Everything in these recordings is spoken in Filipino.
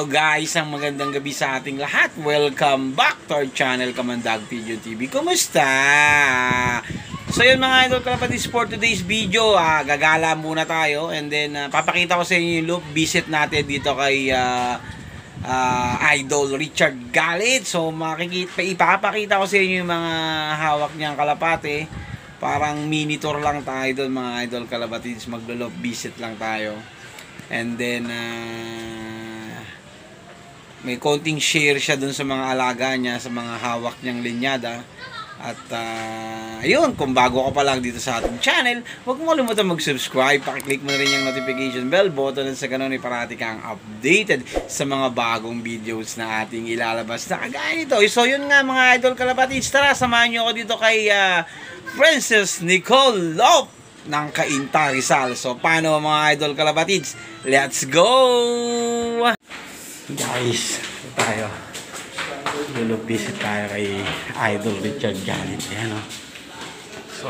Hello guys, ang magandang gabi sa ating lahat. Welcome back to our channel, Kamandag Video TV. Kumusta? So yun mga idol kalapatid, for today's video, gagala muna tayo. And then papakita ko sa inyo yung loop visit natin dito kay Idol Richard Galit. So ipapakita ko sa inyo yung mga hawak niyang kalapate. Parang mini tour lang tayo doon mga idol kalapatids. Maglo-loop visit lang tayo. And then may konting share siya dun sa mga alaga niya, sa mga hawak niyang linyada. At ayun, kung bago ka pa lang dito sa ating channel, huwag mo kalimutan mag-subscribe, pakiclick mo na rin yung notification bell button at sa ganun ay parati kang updated sa mga bagong videos na ating ilalabas na kagaya nito. So yun nga mga idol kalapatids, tara samahan nyo ako dito kay Princess Nicole Lop ng Cainta, Rizal. So paano mga idol kalapatids? Let's go! Guys, tayo lulog visit tayo kay Idol Richard Galit. Ayan, oh. So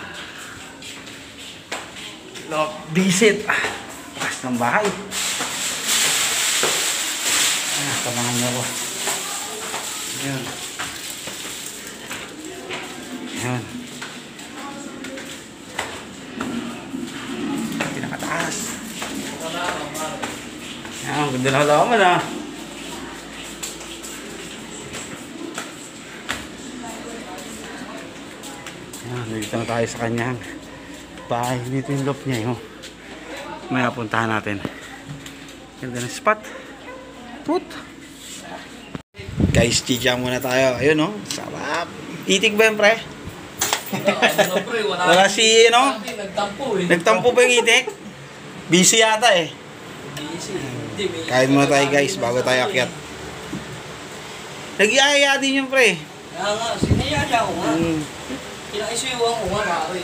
lulog visit pas ng bahay. Samahan niyo ako. Ayan. Ayan. Pinakataas. Ayan, ganda na halaman ah. Dito na tayo sa kanyang bahay. Dito yung loop niya, oh. May napuntahan natin. Ganda ng spot. Put. Guys, chicha muna tayo. Ayun, oh. Sarap. Titig ba yun, pre? Wala si, ano? Nagtampo ba yung itik? Busy yata eh. Kain muna tayo, guys, bago tayo akyat. Nag-iaya din yung pre. Kaya nga, sinayaya ko nga. Kinaisuyuan ko nga pare.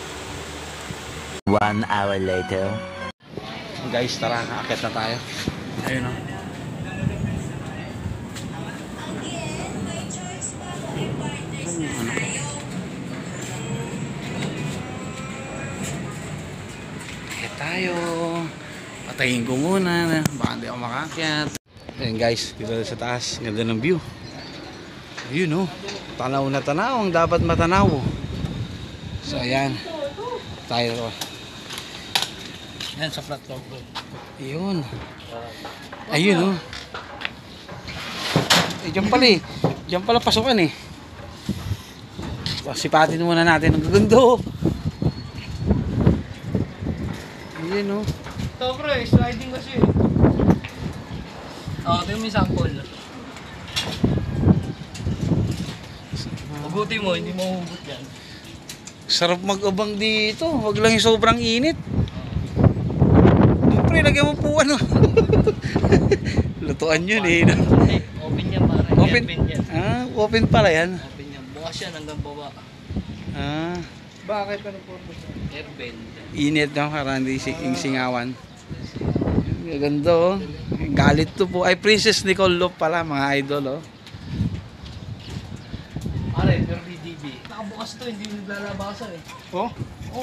1 hour later. Guys, tara, akit na tayo. Ayun, o. Akit tayo. Patayin ko muna. Baka hindi ako makakyat. Ayun guys, dito sa taas. Ganda ng view. Ayun, o. Tanaw na tanaw ang dapat matanaw. So ayan. Tayo. Yan sa flat log bro. Ayun. Ayun, oh. Diyan pala eh. Diyan pala pasukan eh. Sipatin muna natin ang gagando. Ayun, oh. Ito bro, sliding kasi. Ito yung may sample. Hugutin mo, hindi mo hugot yan. Sarap mag-abang dito. Wag lang yung sobrang init. Siyempre, lagyan mo po ano. Lutuan yun eh. Open yan pare. Open? Yan. Open pala yan. Open yan. Bukas yan hanggang baba. Bakit? Ano po? Airbend. Init no, karang di yung singawan. Ganda, oh. Galit to po. Ay, Princess Nicole Lop pala, mga idol, oh. Pare, pero BDB. Nakabukas to, hindi naglalabasan eh. Oh? Oh.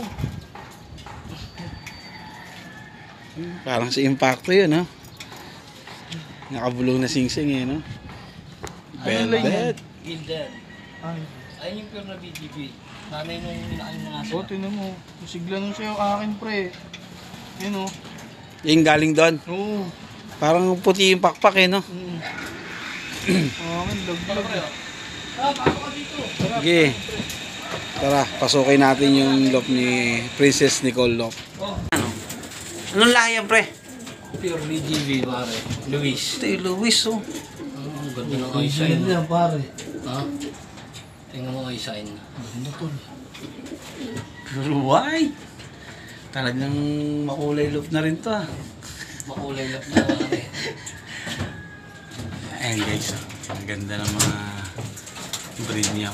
Parang si Impacto yun, no? Nakabulong na sing-sing, eh, no? Velvet. Gildan. Ayun yung pure na BDB. Nanay nung inaayos na nasa. Tinan mo. Sigla nung sa'yo akin, pre. Yun, oh. Yung galing doon. Oo. Parang puti yung pakpak, eh, no? Akin, lag-lag. Pasok ka dito. Sige. Tara, pasukin natin yung lop ni Princess Nicole Lop. Oh. Anong lahi yan, pre? Pure BDB pare. Luis. Ito yung Luis, oh. Ganda ng eye sign. Ganda pare. Ha? Tingnan mo eye sign. Ganda to. Why? Talagang makulay lop na rin to, ah. Makulay lap na pare. Ayan guys, ang ganda ng mga breed niya.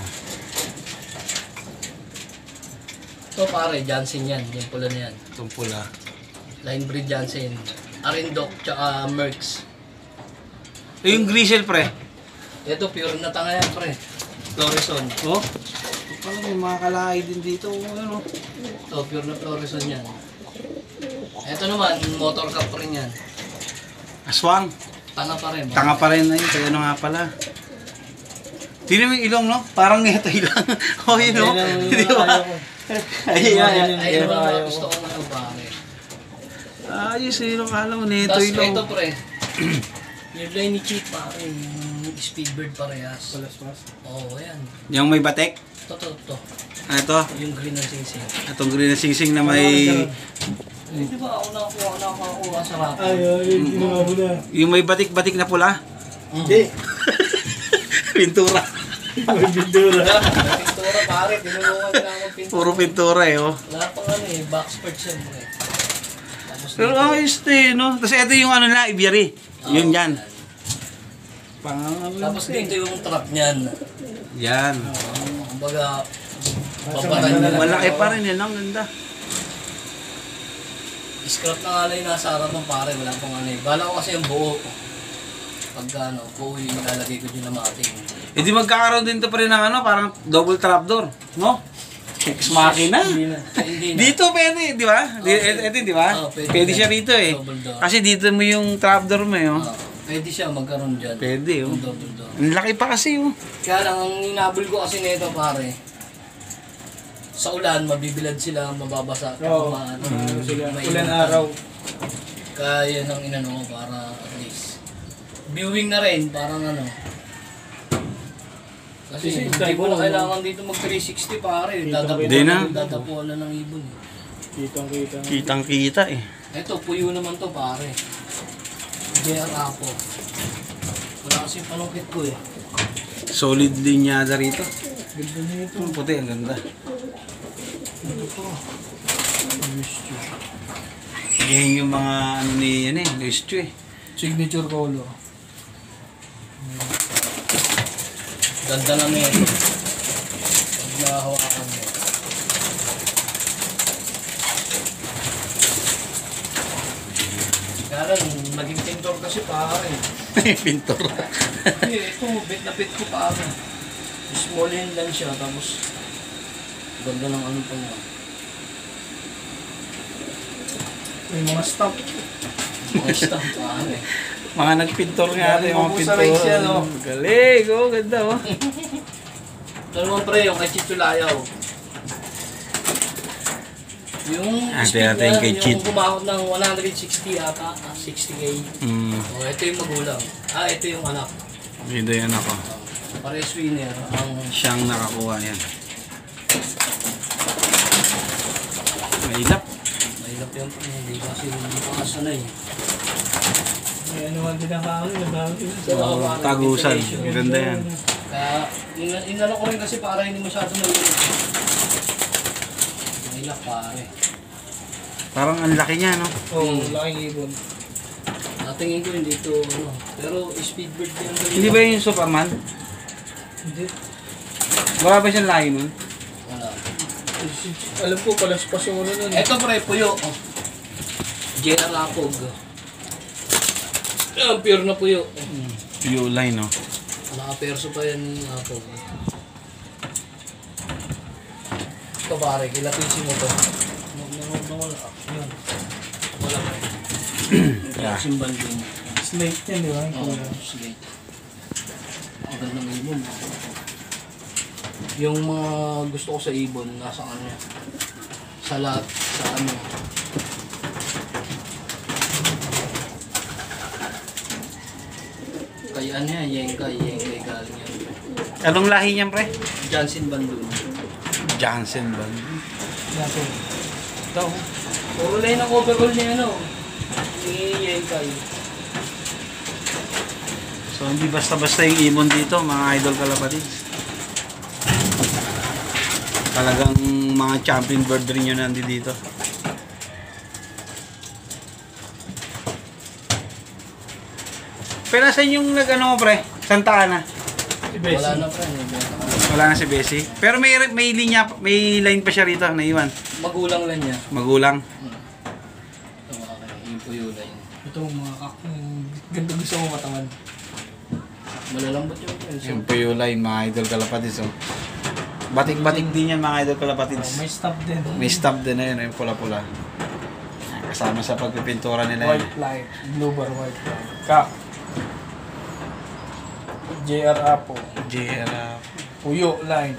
Ito pare, Jansen yan. Yung pula na yan. Itong pula. Line breed Jansen. Arindok tsaka Mercs. Yung Grisel, pre. Ito pure na tanga yan pre. Florison. Oh? Ito pala may mga kalahi din dito. Ano? Ito pure na Florison yan. Ito naman, motor cup rin yan. Aswang. Tanga pa rin. Tanga pa rin na yun. Kaya ano nga pala. Tingnan mo yung ilong, no? Parang neto lang. Oh, yun, no? Di ba? Ayan. Ayun ang gusto ko ngayon pare. Ayos, yun. Kala mo, neto Tapos ilong. ito pre. Yung line ni Chief pare. Yung Speedbird parehas. Oo, yan. Yung may batek. To. Ano ito? Yung green ng singsing. Itong green na singsing na may... Di ba ako nakakuha sa rapo? ginawa mo na. Yung may batik-batik na pula. Hindi. Pintura. May bindura. Pintura pare, tinulungan nila akong pintura. Puro pintura eh, oh. Wala pang ano eh, backspurt siyempre. Tapos Pero ayos din, no? Tapos ito yung ano na, ibiari. Yun yan. Tapos dito yung trap niyan. Yan. Kumbaga, babaran nila. Malaki pa rin yan, ang ganda. Scrap na nga lang yung nasa harapan pare, wala pang ano eh. Bala ko kasi yung buo. Pagka ano, buo yung ilalagay ko dyan na mating. E di magkakaroon din to pa rin ng ano, parang double trapdoor, no? Ex machina. Hindi na. Dito pwede, di ba? Ito, di ba? Oh, pwede. Pwede siya rito eh. Double door. Kasi dito mo yung trapdoor mo eh, oh. Pwede siya magkaroon dyan. Pwede, oh. Yung double door. Ang laki pa kasi, oh. Kaya lang, ang inabol ko kasi nito pare, sa ulan, mabibilad sila, mababasa. Oo. Ulan araw. Kaya yun ang inano ko para at least. Viewing na rin, parang ano. Kasi hindi ko na kailangan dito mag 360 pare. Hindi na. Dadapuan na ng ibon. Kitang-kita. Kitang-kita eh. Ito, puyo naman to pare. JR Apo. Wala kasi yung panungkit ko eh. Solid linyada rito. Ganda nito. Ang puti, ang ganda. Ito po. Yan yung mga ano ni, yan eh, Luis Chu eh. Signature color. Ganda na nito. Pag nahawakan mo. Kaya lang, naging pintor kasi pare. Pintor. Ito, bit na bit ko pare. Small hand lang siya, tapos ganda ng ano pa niya. May mga stamp. Mga stamp pare. Mga nagpintor nga rin, Galing mga mo po pintor. sa race yan, oh. Galing, oh, ganda oh. Ito naman pre, yung kay Chito Layaw. Yung speed natin niya, kay Chit. yung kumahot ng 160 ata, 60k. Hmm, Ito yung magulang. Ito yung anak. dito yan ako. Pares winner. Ang Siyang nakakuha yan. Mahilap. mahirap yan po. Hindi kasi hindi pa kasanay. May ano man din ang hangin. Parang Tagusan. ventilation. Ganda yan. Kaya, inano ko rin kasi para hindi masyado malimit. Mahirap pare. Parang ang laki niya, no? Oo, laking ibon. Natingin ko hindi ito, ano. Pero speedbird yan. Hindi ba yung Superman? Hindi. Wala ba siyang lahi nun? Wala. Alam ko, palaspas yung ano nun. Ito pre, puyo. Oh. JR Apog. Pure na puyo. Yung line, no? Nakaperso pa yan ni Apog. Ito pare, kilapisin mo to. Wala. Yun. Wala pa. Yeah. Simban din. Slate yan, di ba? Oo, slate. Ang ganda ng ibon. Yung mga gusto ko sa ibon, nasa kanya. Sa lahat, sa ano. Kay ano yan, Yengkay galing yan. Anong lahi niyan, pre? Johnson Bandung. Johnson ba? Natin. Ito. Puro line ang overall niya ano. Ni Yengkay. So, hindi basta-basta yung ibon dito, mga idol kalapatids. Talagang mga champion bird rin yun nandito dito. Pero saan yung nag-ano mo, pre? Santa Ana? Wala na pa. Wala na si Bessie. Pero may linya, may line pa siya rito, naiwan. Magulang lang niya. Magulang. Ito okay, yung puyo line. Ito, mga ganda gusto mo katawan. Malalambot yung friends. Yung Puyo line, mga idol kalapatids. Oh. Batik-batik din yan, mga idol kalapatids. May stamp din. May stamp din na yun, yung pula-pula. Kasama sa pagpipintura nila yun. White light. Blue bar, white light. Kak. JR Apo. JR. Puyo line.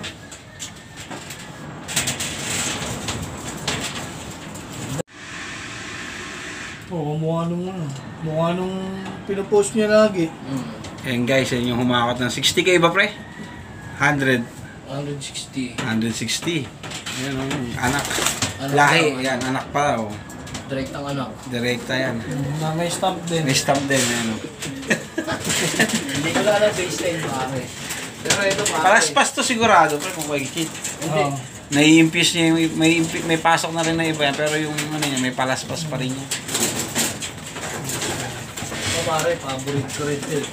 Oo, mukha nung pinopost niya lagi. Ayan guys, yan yung humakot ng 60k ba pre? 100. 160. 160. Ayan o, anak. Anak Lahi, daw, yan, anak pa o. Direct ang anak. Direkta yan. Na may stamp din. May stamp din, yan o. Hindi ko lang baseline pare. Pero ito pare. Palaspas to sigurado pre kung kikit. Hindi. Oo. Nai-impuse niya, may pasok na rin na iba yan, pero yung ano niya, may palaspas pa rin niya. Ito pare, favorite ko rin ito.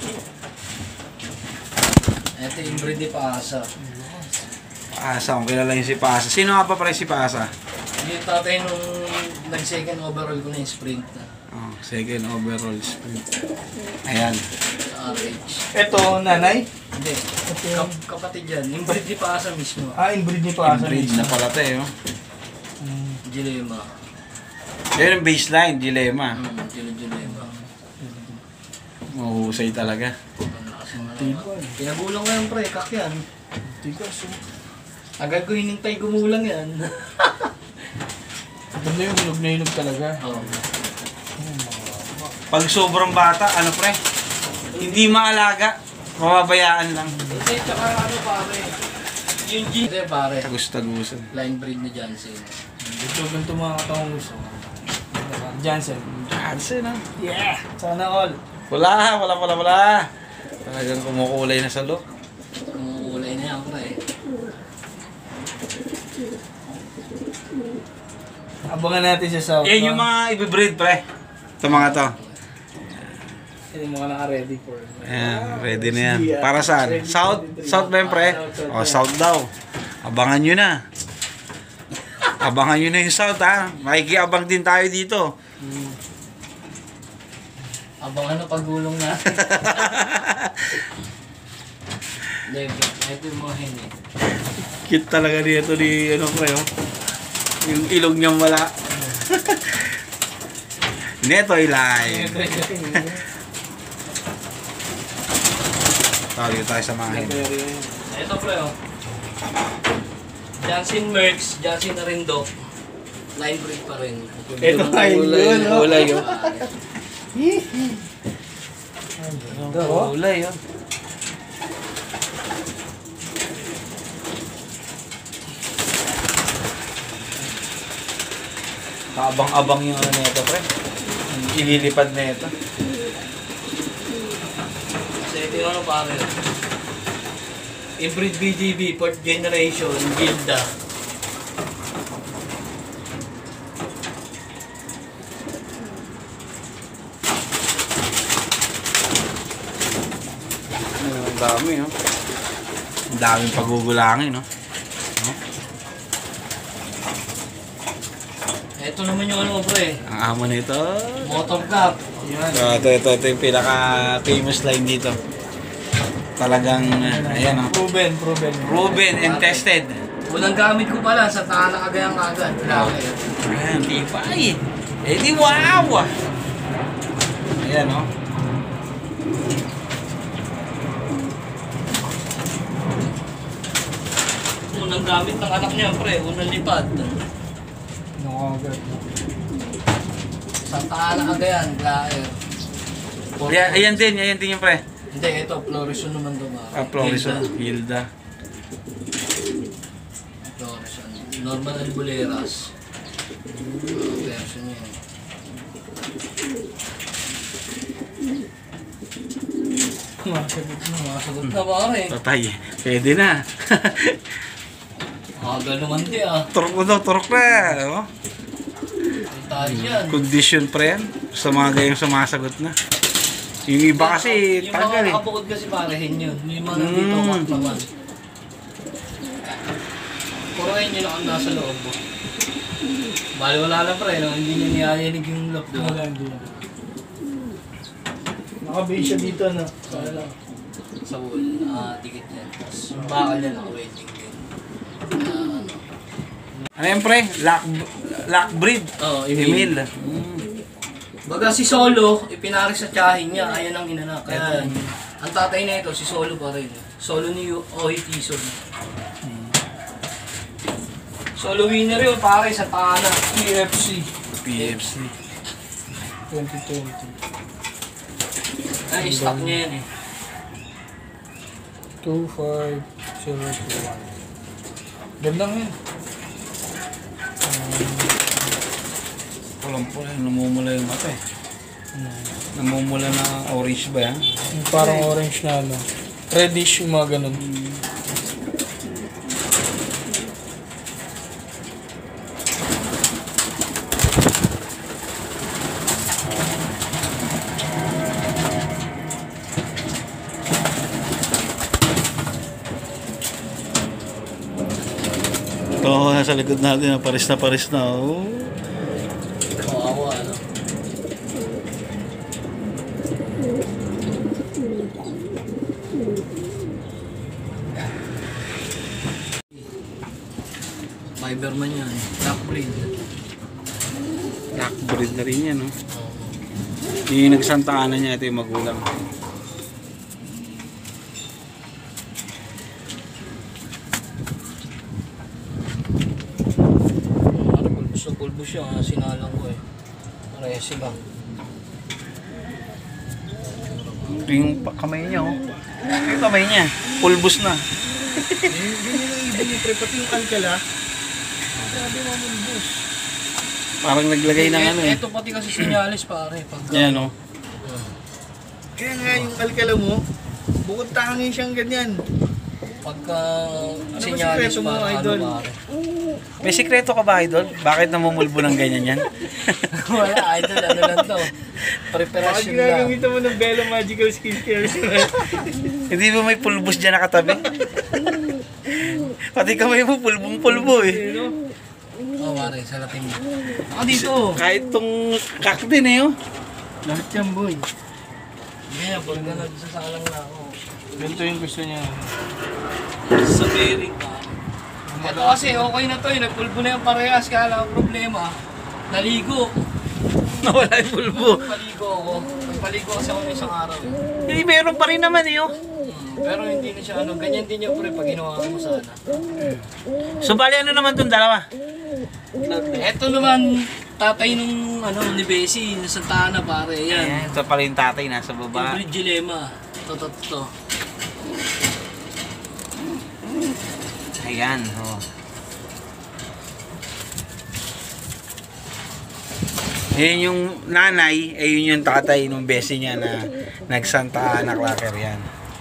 Ito yung breed ni Paasa. Paasa, kung kilala yung si Paasa. Sino nga pa pala si Paasa? Yung tatay nung nag-second overall ko na yung sprint na. Oh, second overall sprint. Ayan. Sa RH. Ito, nanay. Hindi. Kapatid yan. Yung breed ni Paasa mismo. Inbreed niya pa. Inbreed na pala ito eh. Oh. Dilema. Yan yung baseline, Dilema. Dilema. Mahusay talaga. Pinagulang ko yan pre, kakyan. Tigas. Agad ko hinintay gumulang yan. Ganda yung hinog na hinog talaga. Oo. Pag sobrang bata, ano pre? Hindi maalaga. Mababayaan lang. Hindi, tsaka ano pare. Yung G. Hindi pare. Tagus-tagusan. Line breed na Johnson. Ganito mga katawang gusto. Jansen. Johnson ah. Yeah! Sana all. Wala. Talagang kumukulay na sa look. Kumukulay na yan pre. Abangan natin siya sa... Yan yung mga ibibreed pre. Ito mga to. Hindi mo ka naka-ready for... Ayan, ready na yan. Para saan? South? South ba yun pre? O, South daw. Abangan nyo na. Abangan nyo na yung South ha. Makikiabang din tayo dito. Abangan na pagulong na. Hindi, ito yung mga hen eh. Cute talaga dito ni ano pre oh. Yung ilog niyang wala. Neto ilay. Tawag tayo sa mga hen. Ito pre oh. Johnson Mercs, Johnson Arindok. Line breed pa rin. Ito ay yun, no? Ulay yun. Oh. Ulay yun. Kaabang-abang yung ano nito pre. Yung ililipad na ito. Kasi ito yung ano pare. Inbreed BGB, 4th generation, Gilda. Ang dami oh. Ang daming pagugulangin no. Ito naman yung ano pre, Ang amo nito. motor cup. Yan. Ito yung pinaka famous line dito. Talagang ayan oh. Proven and tested. Unang gamit ko pala sa Tana Cagayan kagad. Grabe. Ayan, tibay. Eh di wow! Ayan oh. Unang gamit ng anak niya pre, unang lipad. Nakagad. Sa Tana Cagayan, grabe. Ayan din yung pre. Hindi, ito, Florison naman ito ba? Florison, Hilda. Florison. Normal Albuleras. Version niya. Masagot na pare. Patay. Pwede na. Aga naman di ah. Turok na. Oh. Tayo yan. Condition pre yan. Sa mga gayong sumasagot na. Yung iba kasi Yung tagal mga eh. nakabukod kasi parehin yun. Yung mga nandito kat naman. Puro yun yung ang nasa loob mo. Bali wala lang pre, no? Hindi niya niyayanig yung loob doon. Wala, hindi. Naka-base siya dito, no? Wala. Sa wall, dikit yan. Tapos yung bakal niya naka-welding din. Ano? Ano yan pre? Lock breed. Oo, Emil. Baga si Solo, ipinaris sa tiyahin niya, ayan ang inanak. Kaya Ang tatay na ito, si Solo pa rin. Solo ni Ohi Tison. Solo winner yun, pare, sa Tana. PFC. PFC. 2020. Ay, stock niya yan eh. 25021. Ganda nga yun. Walang po, namumula yung mata eh. Namumula na orange ba yan? Yung parang orange na ano. Reddish yung mga ganun. Oo, nasa likod natin, pares na. Oh. Kawawa, ano? Fiberman yan. Black breed. Black breed na rin yan, no? Yung nagsantaan niya, ito yung magulang. Ano, pulbos na pulbos siya. Sinalang ko eh. Parehas sila. Ito yung kamay niya, oh. Yung kamay niya, pulbos na. Ganyan ang ibig niyo, pre. Pati yung alkala. Grabe mamulbos. Parang naglagay ng ano eh. Ito pati kasi sinyalis pare. Pagka, Yan, oh. Kaya nga yung alkala mo, bukod tangi siyang ganyan. Pagka ba sinyalis sikreto mo, para idol? ano pare. May sikreto ka ba, idol? Bakit namumulbo ng ganyan yan? Wala, idol. Ano lang to. Bakit Preparasyon lang. ginagamitan mo ng Bella Magical Skincare? Hindi ba may pulbos dyan nakatabi? Pati kamay mo, pulbong-pulbo eh. Oh, pare. Salatin mo. Ako dito. Kahit tong kak din eh, oh. Lahat yan, boy. Hindi na, pag nagsasalang na ako. Ganito yung gusto niya. Sa bearing pa. Ito kasi, okay na to eh. Nagpulbo na yung parehas. Kaya lang ang problema, naligo. Nawala yung pulbo. Nagpaligo ako. Nagpaligo kasi ako ng isang araw. Hindi, meron pa rin naman eh, oh. Pero hindi na siya ano. Ganyan din yung pre pag ginawa mo sana. So, bali ano naman tong dalawa? Ito naman, tatay nung ano, ni Bessie, sa Tana pare. Yan. Ayan, ito pala yung tatay nasa Yung baba. breed dilemma. To. Ayan, oh. Ayan yung nanay, eh yun yung tatay nung besi niya na nagsanta na cracker yan.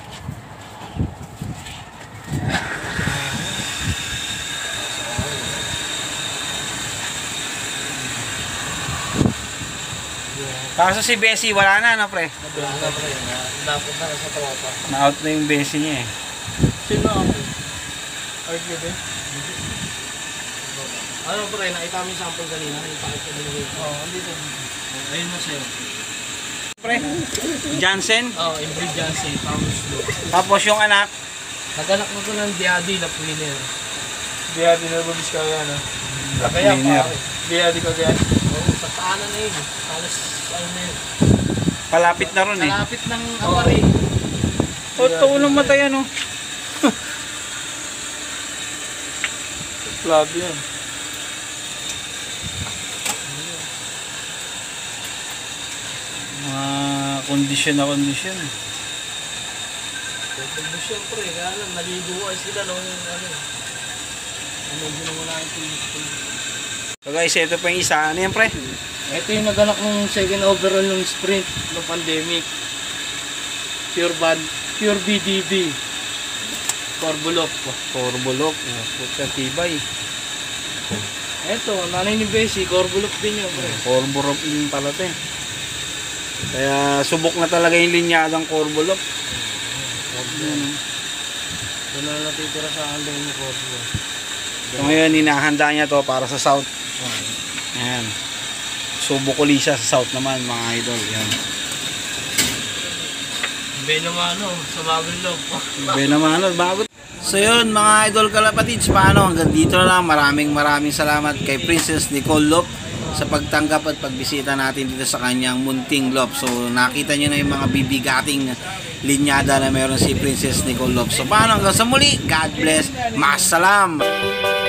Kaso si Bessie wala na, no pre? Wala na pre. Dapat na sa tropa. Na-out na yung Bessie niya eh. Sino ako? Argue din. Ano pre, nakita mo yung sample kanina. Ipakit ko din. Oo, andito. Ayun na sa'yo. Pre, Jansen. Oh, inbreed Jansen, Taurus Blue. Tapos yung anak, Naganak na ko ng Diadi na winner. Biyadi na rubis ka yan, ha? Kaya winner. pare. Biyadi ka yan. Oo, sa Tana na yun. Alas, ano na yun. palapit na ron eh. Kalapit ng awari. O, ito unang matay ano. Club yan. Mga kondisyon na kondisyon. Pagbo siyempre, kaya lang, naligo ay sila nung ano. Medyo na wala yung tulis. So guys, ito pa yung isa. Ano yan pre? Ito yung naganak ng second overall ng sprint ng pandemic. Pure BDB. Corbulok. Corbulok. Puta tibay. Ito, nanay ni Bessie, Corbulok din yun. Pre. Corbulok din pala ito eh. Kaya subok na talaga yung linyadang Corbulok. Doon na natitira sa andang ni Corbulok. So ngayon, hinahanda niya to para sa South. Ayan. Subok uli siya sa South naman mga idol. Yan. Ibe naman ano, sa bagong loob. Ibe naman ano, bago. So yun mga idol kalapatids, paano? Hanggang dito na lang. Maraming salamat kay Princess Nicole Lop sa pagtanggap at pagbisita natin dito sa kanyang munting lop. So nakita nyo na yung mga bibigating linyada na meron si Princess Nicole Love. So paano, hanggang sa muli, God bless, masalam.